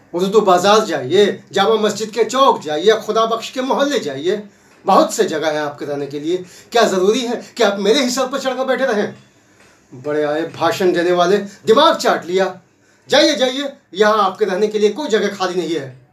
उर्दू बाजार जाइए, जामा मस्जिद के चौक जाइए, खुदा बख्श के मोहल्ले जाइए, बहुत से जगह है आपके रहने के लिए। क्या ज़रूरी है कि आप मेरे ही सर पर चढ़कर बैठे रहें? बड़े आए भाषण देने वाले, दिमाग चाट लिया। जाइए जाइए, यहाँ आपके रहने के लिए कोई जगह खाली नहीं है।